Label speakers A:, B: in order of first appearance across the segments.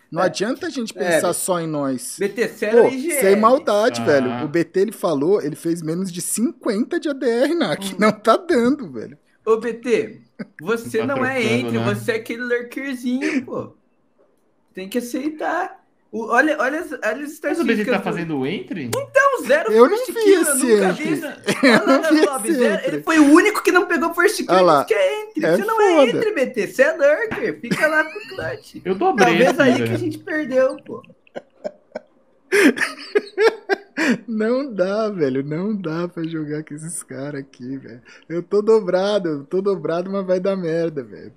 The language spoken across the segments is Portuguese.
A: Não adianta a gente pensar só em nós.
B: BT, sério,
A: Pô,
B: IGL.
A: sem maldade, velho. O BT, ele falou, ele fez menos de 50 de ADR, NAC. Não tá dando, velho.
B: Ô, BT, você
C: Tá
B: não é
C: trocando,
B: entre,
C: né?
B: você é aquele lurkerzinho, pô. Tem que aceitar. Olha as
C: Mas o
B: estatísticas.
C: BT tá fazendo o entry?
B: Então, zero
A: Eu não
B: first
A: vi
B: kill, eu
A: esse
B: nunca
A: entre.
B: vi isso.
A: Eu não vi
B: Lobby,
A: esse
B: zero.
A: entre.
B: Ele foi o único que não pegou first kill
A: Olha
B: e
A: lá.
B: disse que é entre.
A: É
B: Você não
A: foda.
B: é entre, BT, você é lurker. Fica lá com o clutch.
C: Eu dobrei
B: Talvez
C: aqui,
B: aí
C: velho.
B: que a gente perdeu, pô.
A: Não dá, velho. Não dá pra jogar com esses caras aqui, velho. Eu tô dobrado, mas vai dar merda, velho.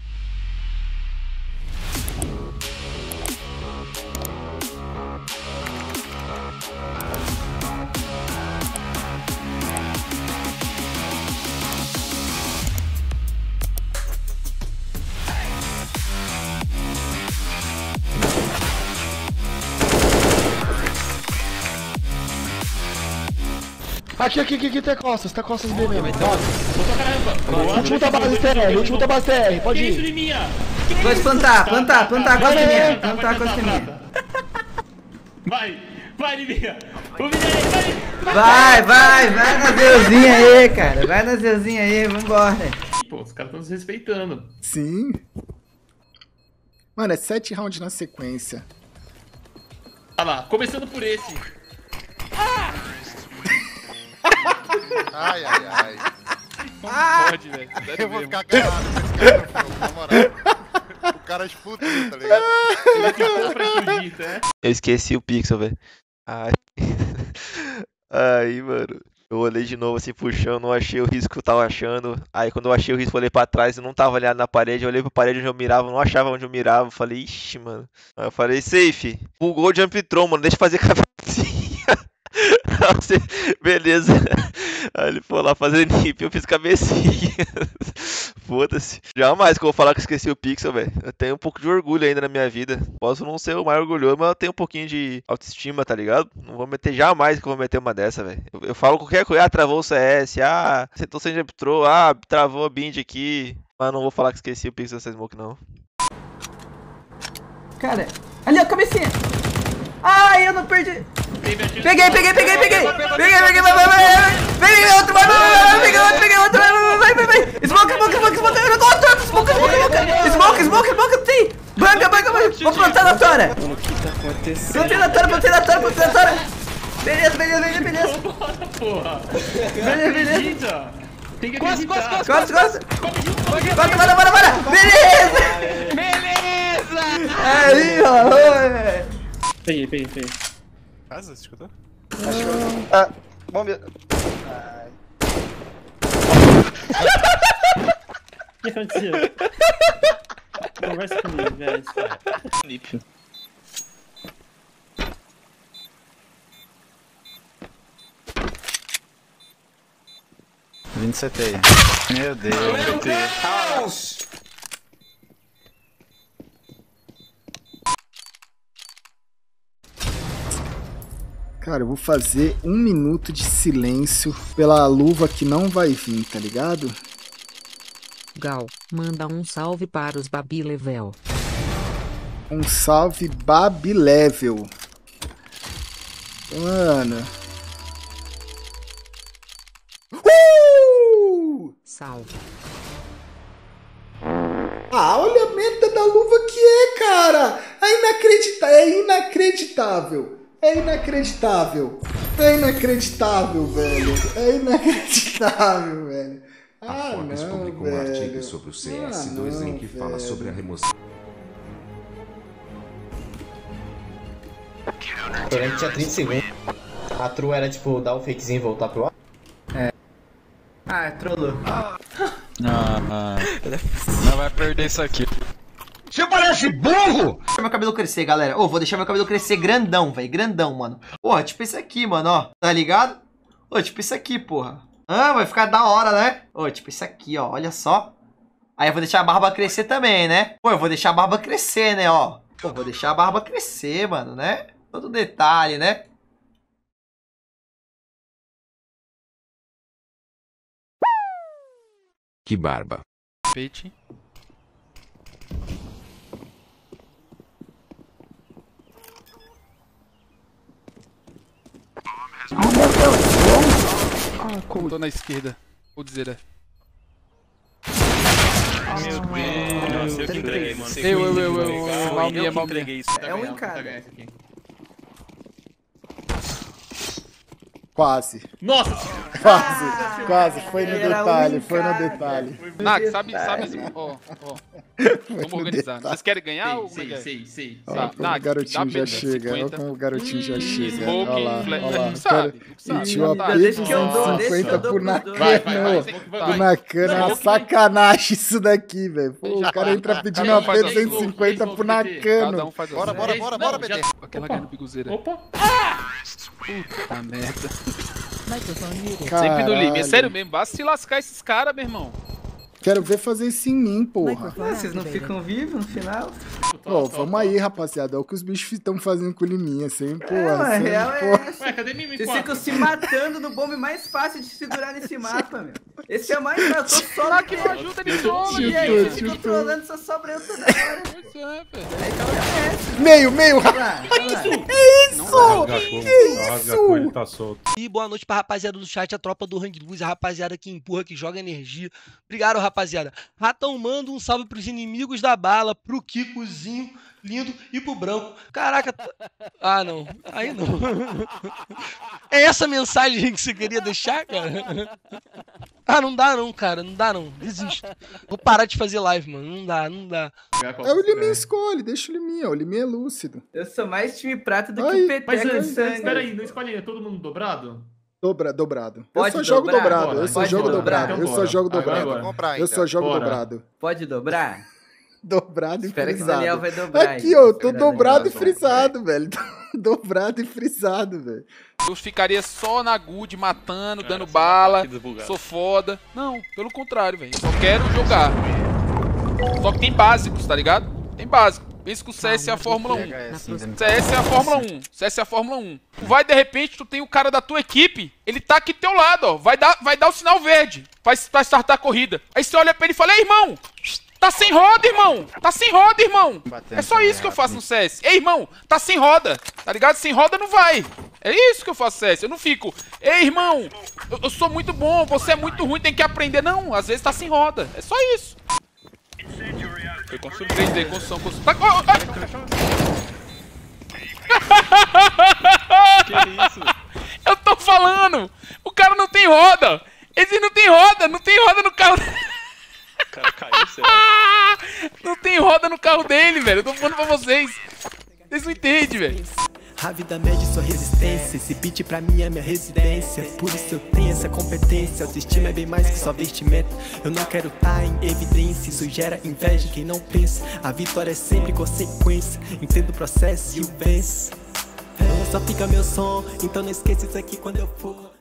D: Aqui, tá costas B mesmo.
C: Botou a caramba.
D: Último tá base TR, último tá base TR, pode
C: Que isso,
D: ir.
C: Liminha?
B: Vou plantar com a esqueminha. Plantar com a esqueminha.
C: Vai, Liminha. O Minei,
B: Vai na Zeuzinha aí, cara. Vai na Zeuzinha aí, vambora.
C: Pô, os caras estão se respeitando.
A: Sim. Mano, é 7 rounds na sequência.
C: Olha lá, começando por esse.
E: Ai.
C: Não pode, velho.
E: Eu vou ficar calado com esse cara no fogo, na moral. O cara explodiu, tá ligado?
C: Ele ficou pra explodir, tá?
F: Eu esqueci o pixel, velho. Ai. Aí, mano. Eu olhei de novo assim pro chão, não achei o risco que eu tava achando. Aí quando eu achei o risco, eu olhei pra trás, eu não tava olhando na parede. Eu olhei pra parede onde eu mirava, não achava onde eu mirava. Eu falei, ixi, mano. Aí eu falei, safe. Bugou o jump tron, mano. Deixa eu fazer cabecinha. Beleza. Aí ele foi lá fazer nip, eu fiz cabecinha. Foda-se. Jamais que eu vou falar que eu esqueci o pixel, velho. Eu tenho um pouco de orgulho ainda na minha vida. Posso não ser o mais orgulhoso, mas eu tenho um pouquinho de autoestima, tá ligado? Não vou meter jamais que eu vou meter uma dessa, velho. Eu falo qualquer coisa, travou o CS, sentou sem jump throw, travou a bind aqui. Mas não vou falar que esqueci o pixel dessa smoke, não.
B: Cara, ali ó, cabecinha. Ai, eu não perdi. Peguei. Peguei outro, vai. Smoke, tem. Banga. Vou plantar na tora.
G: O que tá acontecendo?
B: Plantei na tora. Beleza.
C: Bora, porra.
B: Beleza.
C: Tem que acreditar.
B: Costa. Bora. Beleza. Aí, ó.
G: Peguei.
E: Casa, você escutou?
F: Bomba.
G: O que aconteceu? Conversa comigo, velho.
F: Nip.
H: Vindo CT aí. Meu Deus.
A: Cara, eu vou fazer 1 minuto de silêncio pela luva que não vai vir, tá ligado?
I: Gal, manda um salve para os Babi Level.
A: Um salve Babi Level. Mano.
I: Salve.
A: Olha a meta da luva que é, cara. É inacreditável, velho.
J: A Forbes publicou um artigo sobre o CS2 em que fala sobre a remoção.
K: Durante tinha 30 segundos. A true era tipo dar um fakezinho e voltar pro ar.
B: Trollou.
H: Não vai perder isso aqui.
B: Você parece burro! Deixa meu cabelo crescer, galera. Vou deixar meu cabelo crescer grandão, velho. Grandão, mano. Porra, tipo esse aqui, mano, ó. Tá ligado? Tipo esse aqui, porra. Vai ficar da hora, né? Tipo esse aqui, ó. Olha só. Aí eu vou deixar a barba crescer também, né? Eu vou deixar a barba crescer, né, ó. Vou deixar a barba crescer, mano, né? Todo detalhe, né?
J: Que barba.
H: Peixe.
L: Ah, como? Tô na esquerda. Vou dizer,
C: Meu Deus, eu que entreguei, mano.
L: Mal minha.
B: É um em cada.
A: Quase.
C: Nossa!
A: Quase. Foi no detalhe,
L: Nax, sabe, ó. Vamos organizar. Vocês querem ganhar ou como é que é?
C: Sei.
A: Olha como o garotinho já chega. Olha como o garotinho já chega. Olha lá. Tio AP 250 por Nakano. Por Nakano. É uma sacanagem isso daqui, velho. Pô, o cara entra pedindo AP 250 por Nakano.
E: Bora, BT.
L: Aquela ganha no biguzeira.
C: Opa!
L: Puta merda.
A: Caralho.
L: Sempre no limite. É sério mesmo. Basta se lascar esses caras, meu irmão.
A: Quero ver fazer isso em mim, porra.
B: Vocês não ficam vivos no final?
A: Pô, vamos aí, rapaziada. Olha o que os bichos estão fazendo com o Liminha, assim, porra.
B: A real é essa.
C: Ué, cadê Mimi?
B: Vocês ficam se matando no bombe mais fácil de segurar nesse mapa, meu. Esse é o mais fácil. Eu tô só lá que não ajuda ele solo. E aí, vocês ficam trolando, só sobra eu toda hora.
L: Pois é, velho.
A: Meio, rapaz.
M: Ele tá solto.
N: E boa noite pra rapaziada do chat, a tropa do Hang Luz, a rapaziada que empurra, que joga energia. Obrigado, rapaziada. Ratão, manda um salve pros inimigos da bala, pro Kikozinho lindo e pro Branco. Caraca. Ah, não. Aí não. É essa mensagem que você queria deixar, cara? Ah, não dá não, cara. Não dá não. Desisto. Vou parar de fazer live, mano. Não dá.
A: É o Liminha escolhe, deixa o Liminha. O Liminha é lúcido.
B: Eu sou mais time prata do que o PT.
C: Mas espera aí, não escolhe todo mundo dobrado?
A: Dobrado.
B: Pode
A: eu só jogo
B: dobrar?
A: dobrado. Eu só jogo dobrado. Eu só jogo
E: Comprar,
A: Eu só jogo dobrado.
B: Pode dobrar?
A: Dobrado e
B: Espera que o
A: frisado.
B: Daniel vai dobrar.
A: Aqui, ó, eu tô dobrado e frisado, velho. Dobrado e frisado, velho.
L: Eu ficaria só na good, matando, dando bala, sou foda. Não, pelo contrário, velho. Só quero jogar. Só que tem básicos, tá ligado? Tem básico. Pensa que o CS é a Fórmula 1. CS é a Fórmula 1. CS é a Fórmula 1. Vai, de repente, tu tem o cara da tua equipe, ele tá aqui do teu lado, ó. Vai dar o sinal verde pra startar a corrida. Aí você olha pra ele e fala, ei, irmão, tá sem roda, irmão. Tá sem roda, irmão. É só isso que eu faço no CS. Ei, irmão, tá sem roda. Tá ligado? Sem roda não vai. É isso que eu faço no CS. Eu não fico, ei, irmão, eu sou muito bom, você é muito ruim, tem que aprender. Não, às vezes tá sem roda. É só isso. Foi construção 3D, construção. Tá...
C: Que isso?
L: Eu tô falando! O cara não tem roda! Esse não tem roda no carro.
C: O cara caiu, será?
L: Não tem roda no carro dele, velho. Eu tô falando pra vocês. Vocês não entendem, velho.
O: A vida mede sua resistência, esse beat pra mim é minha residência. Por isso eu tenho essa competência, autoestima é bem mais que só vestimenta. Eu não quero tá em evidência, isso gera inveja em quem não pensa. A vitória é sempre consequência, entendo o processo e o venço. Só fica meu som, então não esqueça isso aqui quando eu for.